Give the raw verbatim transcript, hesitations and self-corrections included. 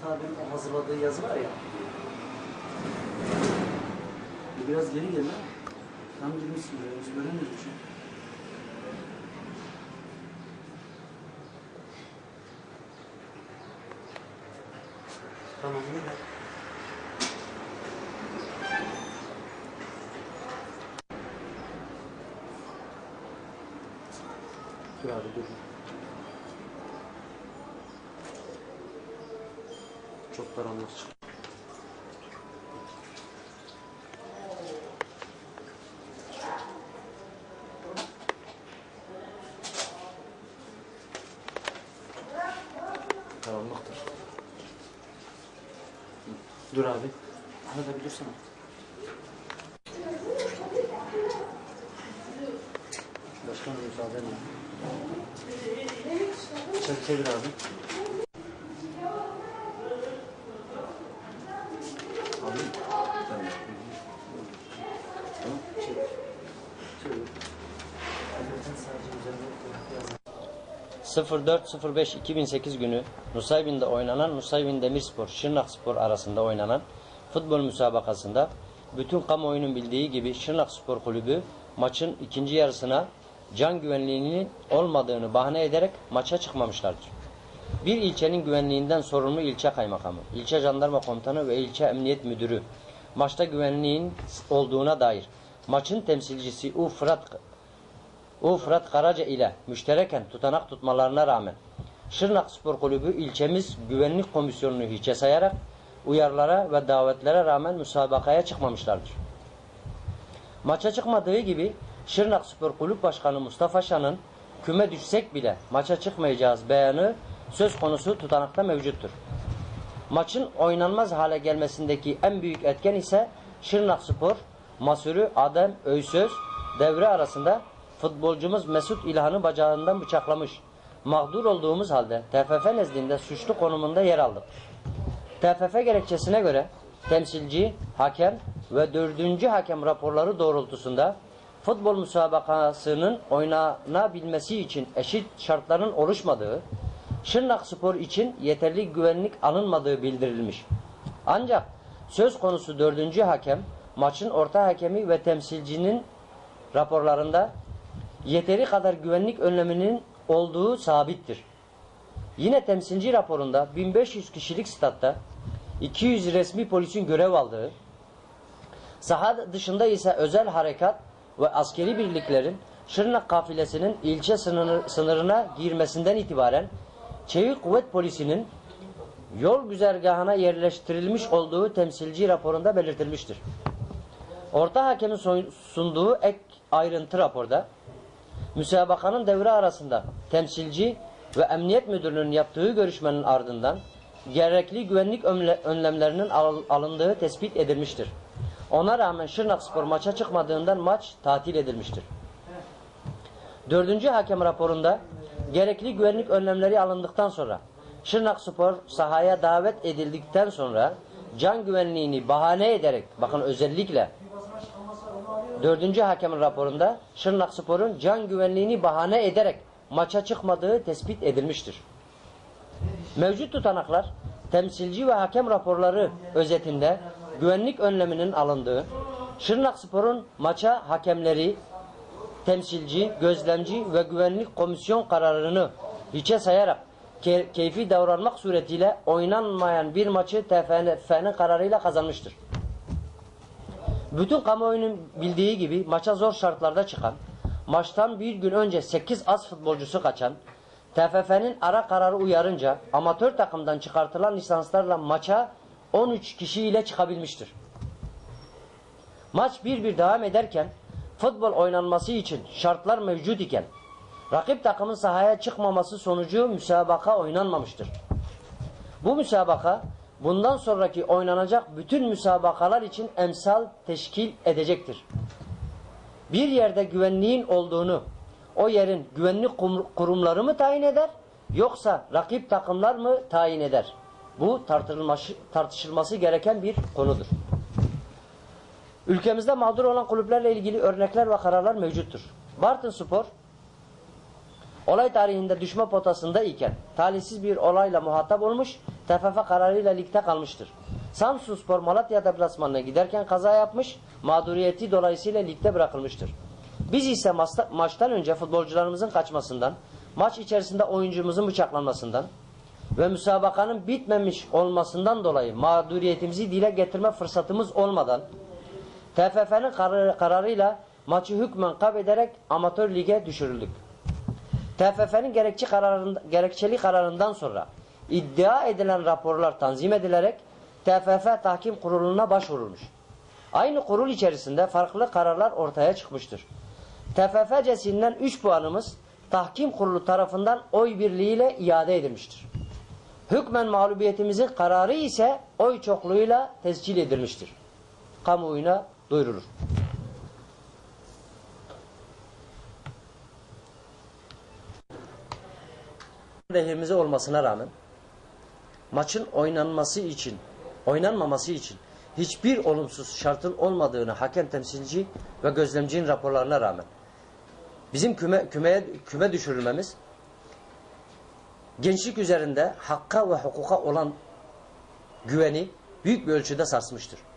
abinin o hazırladığı yazı var ya. Biraz geri gel ha. Tam girmişsin buraya. Biz göremiyoruz bir şey. Tamam. Dur abi dur. Çok karanlık çıktı. Karanlıktır. Dur abi. Arada bir dursana. Başkanım müsaadenle. Çek çevir abi. Abi. Tamam. Tamam. Çevir. Çevir. sıfır dört sıfır beş iki bin sekiz günü Nusaybin'de oynanan Nusaybin Demirspor Şırnakspor arasında oynanan futbol müsabakasında bütün kamuoyunun bildiği gibi Şırnakspor Kulübü maçın ikinci yarısına can güvenliğinin olmadığını bahane ederek maça çıkmamışlardır. Bir ilçenin güvenliğinden sorumlu ilçe kaymakamı, ilçe jandarma komutanı ve ilçe emniyet müdürü maçta güvenliğin olduğuna dair maçın temsilcisi U Fırat U Fırat Karaca ile müştereken tutanak tutmalarına rağmen Şırnakspor Kulübü ilçemiz güvenlik komisyonunu hiçe sayarak uyarılara ve davetlere rağmen müsabakaya çıkmamışlardır. Maça çıkmadığı gibi Şırnakspor Kulüp Başkanı Mustafa Şan'ın küme düşsek bile maça çıkmayacağız beyanı söz konusu tutanakta mevcuttur. Maçın oynanmaz hale gelmesindeki en büyük etken ise Şırnakspor masörü Adem Öysöz devre arasında futbolcumuz Mesut İlhan'ı bacağından bıçaklamış. Mağdur olduğumuz halde T F F nezdinde suçlu konumunda yer aldık. T F F gerekçesine göre temsilci, hakem ve dördüncü hakem raporları doğrultusunda futbol müsabakasının oynanabilmesi için eşit şartların oluşmadığı, Şırnakspor için yeterli güvenlik alınmadığı bildirilmiş. Ancak söz konusu dördüncü hakem, maçın orta hakemi ve temsilcinin raporlarında yeteri kadar güvenlik önleminin olduğu sabittir. Yine temsilci raporunda bin beş yüz kişilik statta iki yüz resmi polisin görev aldığı, saha dışında ise özel harekat ve askeri birliklerin Şırnak kafilesinin ilçe sınır, sınırına girmesinden itibaren Çevik Kuvvet Polisi'nin yol güzergahına yerleştirilmiş olduğu temsilci raporunda belirtilmiştir. Orta hakemin sunduğu ek ayrıntı raporda müsabakanın devre arasında temsilci ve emniyet müdürlüğünün yaptığı görüşmenin ardından gerekli güvenlik önlemlerinin alındığı tespit edilmiştir. Ona rağmen Şırnakspor maça çıkmadığından maç tatil edilmiştir. Dördüncü hakem raporunda gerekli güvenlik önlemleri alındıktan sonra Şırnakspor sahaya davet edildikten sonra can güvenliğini bahane ederek, bakın özellikle dördüncü hakemin raporunda Şırnakspor'un can güvenliğini bahane ederek maça çıkmadığı tespit edilmiştir. Mevcut tutanaklar temsilci ve hakem raporları özetinde güvenlik önleminin alındığı, Şırnakspor'un maça hakemleri, temsilci, gözlemci ve güvenlik komisyon kararını hiçe sayarak ke keyfi davranmak suretiyle oynanmayan bir maçı T F F'nin kararıyla kazanmıştır. Bütün kamuoyunun bildiği gibi maça zor şartlarda çıkan, maçtan bir gün önce sekiz az futbolcusu kaçan, T F F'nin ara kararı uyarınca amatör takımdan çıkartılan lisanslarla maça on üç kişiyle çıkabilmiştir. Maç bir bir devam ederken futbol oynanması için şartlar mevcut iken rakip takımın sahaya çıkmaması sonucu müsabaka oynanmamıştır. Bu müsabaka bundan sonraki oynanacak bütün müsabakalar için emsal teşkil edecektir. Bir yerde güvenliğin olduğunu o yerin güvenlik kurumları mı tayin eder yoksa rakip takımlar mı tayin eder? Bu tartışılması, tartışılması gereken bir konudur. Ülkemizde mağdur olan kulüplerle ilgili örnekler ve kararlar mevcuttur. Bartınspor Olay tarihinde düşme potasında iken talihsiz bir olayla muhatap olmuş, T F F kararıyla ligde kalmıştır. Samsunspor Malatya deplasmanına giderken kaza yapmış, mağduriyeti dolayısıyla ligde bırakılmıştır. Biz ise maçta, maçtan önce futbolcularımızın kaçmasından, maç içerisinde oyuncumuzun bıçaklanmasından ve müsabakanın bitmemiş olmasından dolayı mağduriyetimizi dile getirme fırsatımız olmadan T F F'nin karar, kararıyla maçı hükmen kaybederek amatör lige düşürüldük. T F F'nin gerekçeli, kararında, gerekçeli kararından sonra iddia edilen raporlar tanzim edilerek T F F Tahkim Kurulu'na başvurulmuş. Aynı kurul içerisinde farklı kararlar ortaya çıkmıştır. T F F cesinden üç puanımız Tahkim Kurulu tarafından oy birliğiyle iade edilmiştir. Hükmen mağlubiyetimizin kararı ise oy çokluğuyla tescil edilmiştir. Kamuoyuna duyurulur. Lehimize olmasına rağmen maçın oynanması için, oynanmaması için hiçbir olumsuz şartın olmadığını hakem temsilci ve gözlemcinin raporlarına rağmen bizim küme, kümeye, küme düşürülmemiz gençlik üzerinde hakka ve hukuka olan güveni büyük bir ölçüde sarsmıştır.